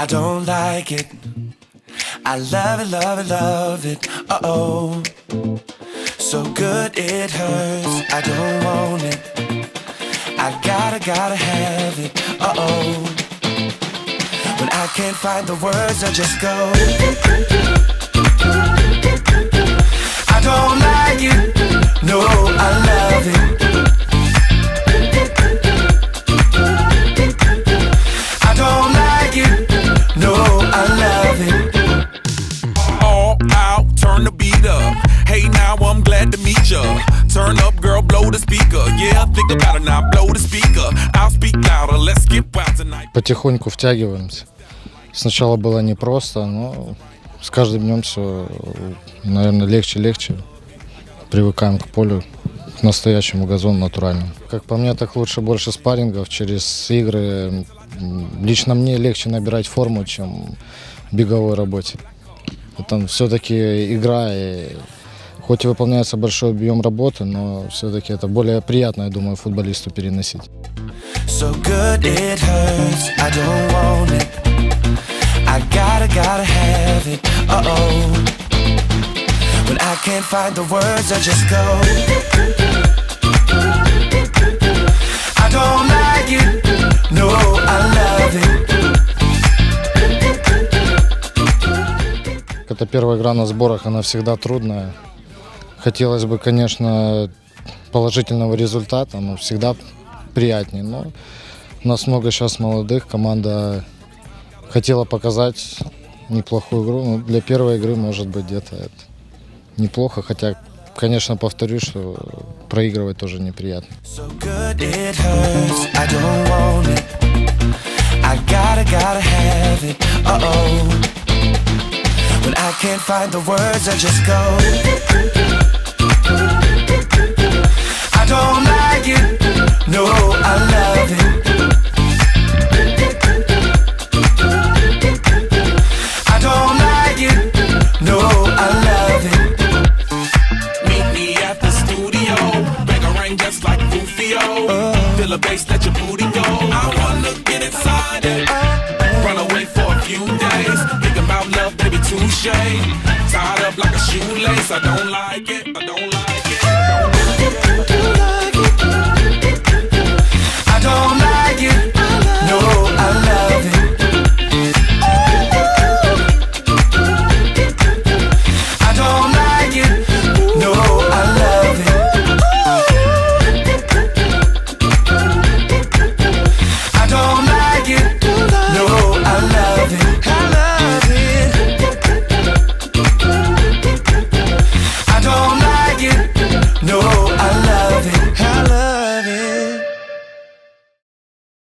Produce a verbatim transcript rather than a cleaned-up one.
I don't like it. I love it, love it, love it. Uh-oh. So good it hurts. I don't want it. I gotta, gotta have it. Uh-oh. When I can't find the words, I just go. I don't like it. No, I love it. I don't like it. No, I love it. All out, turn the beat up. Hey, now I'm glad to meet ya. Turn up, girl, blow the speaker. Yeah, think about it now, blow the speaker. I'll speak louder, let's get wild tonight. Потихоньку втягиваемся. Сначала было непросто, но с каждым днем все, наверное, легче и легче. Привыкаем к полю, к настоящему газону натуральному. Как по мне, так лучше больше спаррингов через игры. Лично мне легче набирать форму, чем в беговой работе. Это все-таки игра, и хоть и выполняется большой объем работы, но все-таки это более приятно, я думаю, футболисту переносить. So good it hurts, I don't want it. I gotta, gotta have it. Uh-oh. When I can't find the words, I just go. I don't like it. No, I love it. Это первая игра на сборах, она всегда трудная. Хотелось бы, конечно, положительного результата, но всегда приятнее. Но у нас много сейчас молодых, команда хотела показать неплохую игру. Но для первой игры, может быть, где-то это неплохо, хотя, конечно, повторюсь, что проигрывать тоже неприятно. So good it hurts, I don't want it. I gotta, gotta have it. Uh-oh. When I can't find the words, I just go. I don't like it. No, I love it. I don't like it. No, I love it. Meet me at the studio. Bang a ring just like Rufio. Feel a bass, let your booty go. I wanna get inside it. Run away for a few days. Think about love, baby, touche. Tied up like a shoelace, I don't like it.